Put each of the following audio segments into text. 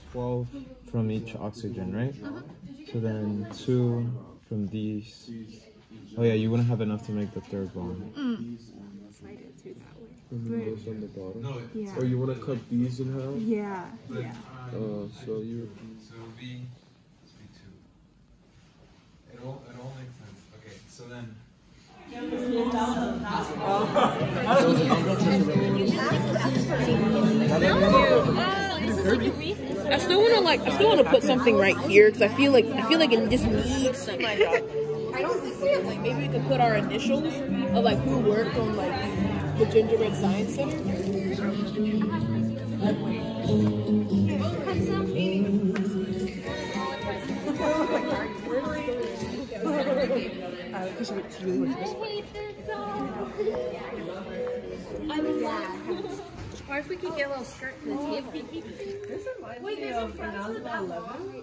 12 from each oxygen, right? So then 2 from these. Oh yeah, you wouldn't have enough to make the third bond. Slide it through that way. This on the bottom. Yeah. Or you want to cut these in half? Yeah. Yeah. So you. So it'll be 2. It all makes sense. Okay, so then. I still want to put something right here because I feel like it just needs something. I don't think like maybe we could put our initials of like who worked on like the Gingerbread Science Center. Or if we could get a little skirt to the table. This reminds me of when I was about 11.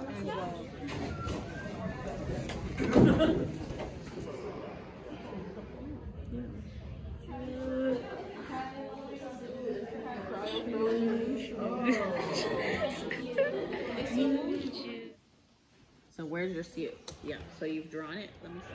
So where's your seal? Yeah, so you've drawn it. Let me see.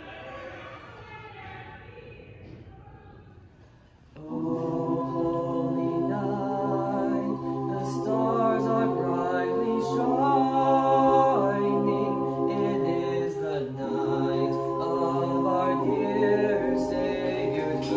Holy night, the stars are brightly shining. It is the night of our dear Savior's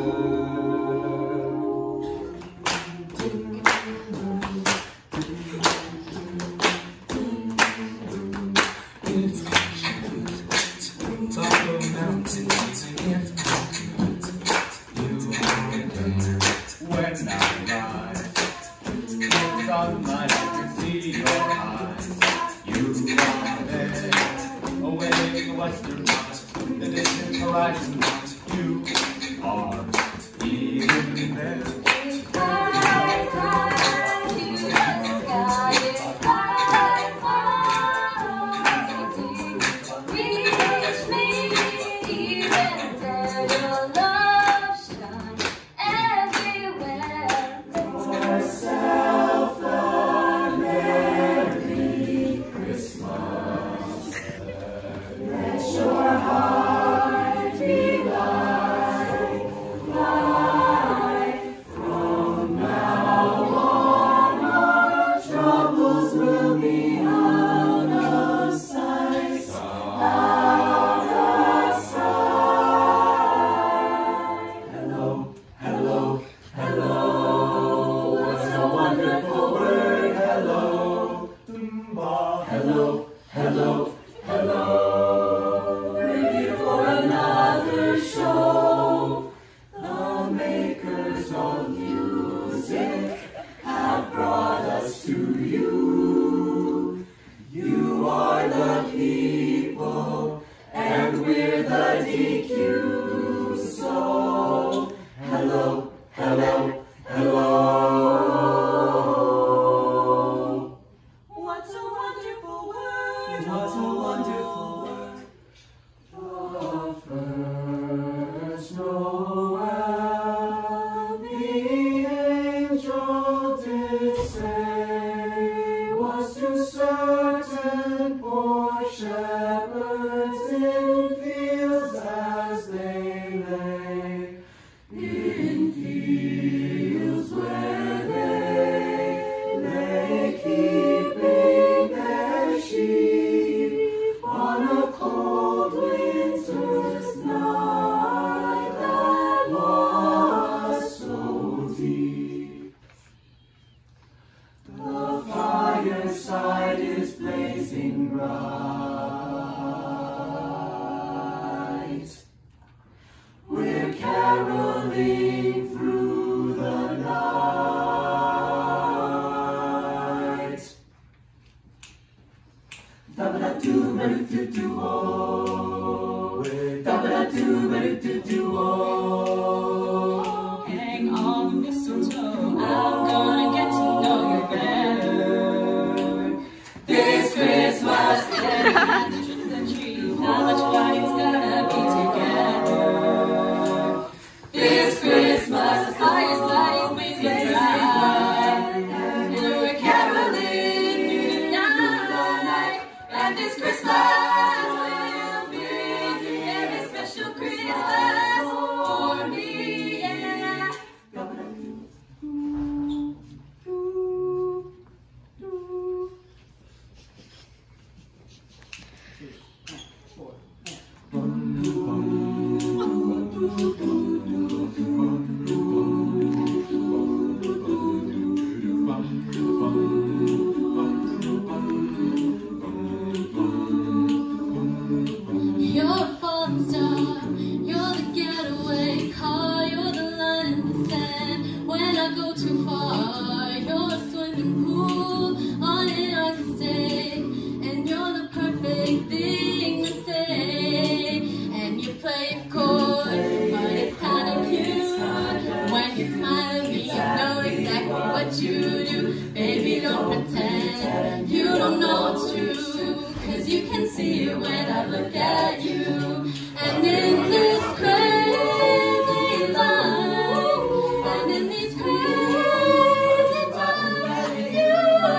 'cause you can see it when I look at you. And in this crazy life, and in these crazy times, you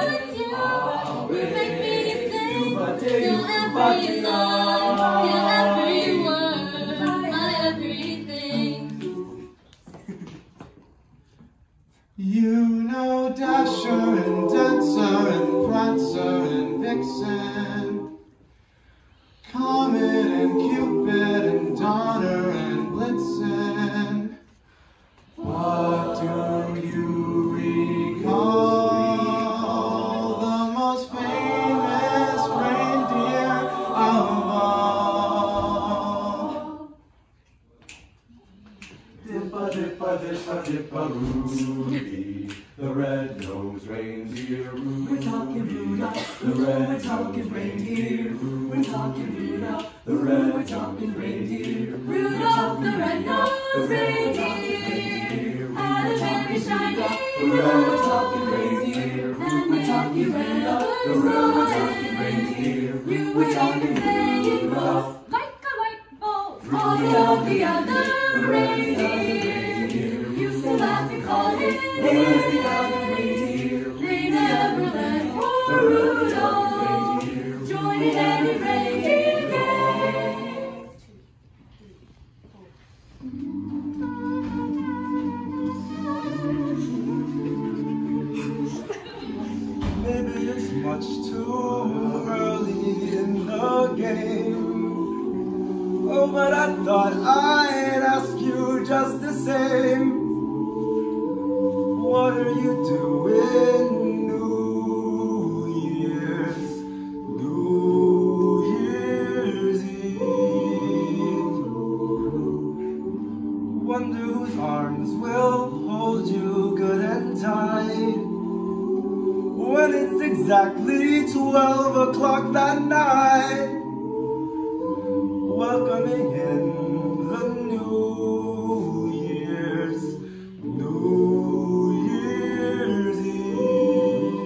make me sing your every line, your every word, my everything. You know Dasher and Dancer and Prancer and Vixen, Comet and Cupid and Donner and Blitzen. What do you recall? The most famous reindeer of all. Dippa-dippa-dippa-dippa-Rudy, the red-nosed reindeer Rudy. We're talking Rudolph, the red-nosed reindeer Rudy. We're talking Rudolph, the red-nosed reindeer Rudolph the red-nosed reindeer had a very shiny nose. We're talking reindeer. We're talking Rudolph, the red-nosed reindeer. We're talking Rudolph, like a light bulb. All of the other reindeer used to laugh and call him lazy other reindeer. They never let poor Rudolph join in any reindeer game. Maybe it's much too early in the game. Oh, but I thought I'd ask you just the same. What are you doing New Year's Eve? Wonder whose arms will hold you good and tight when it's exactly 12 o'clock that night. Welcoming in the New Year's Eve.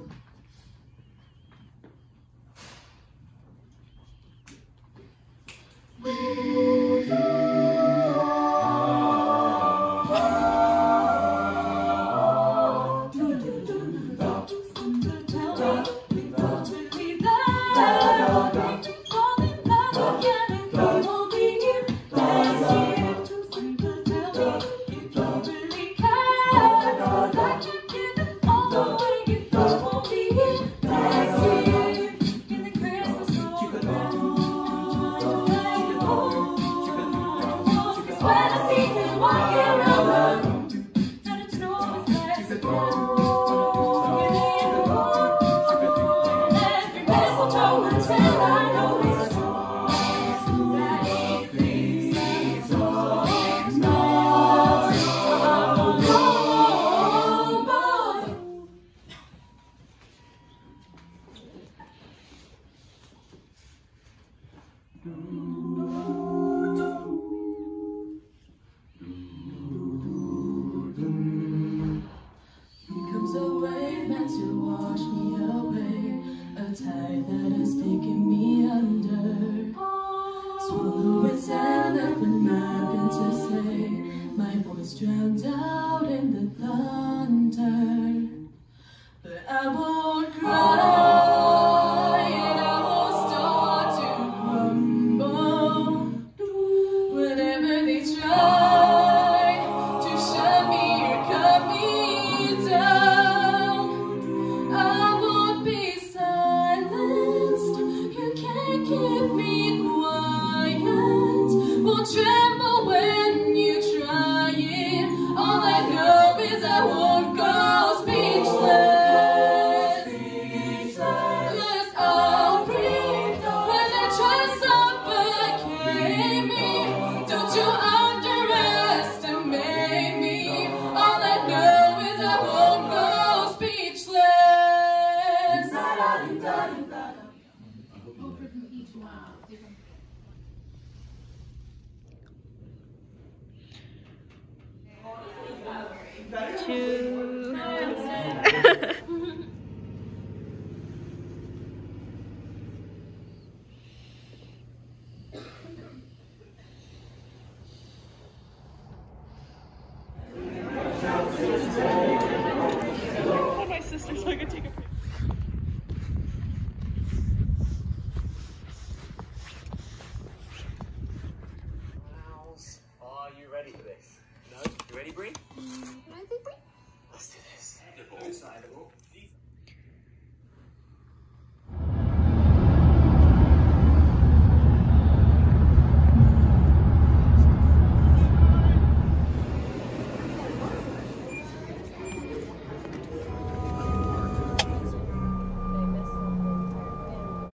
Drowned out in the thunder, but I won't cry and I won't start to crumble. Whenever they try to shut me or cut me down, I won't be silenced. You can't keep me quiet. Won't tremble when you try it. All I know is I won't go speechless. Yes, I'll breathe when they try to suffocate me. Don't you underestimate me. All I know is I won't go speechless. call my sister so I can take a picture. Are you ready for this? No? You ready, Bree? I think Let's do this.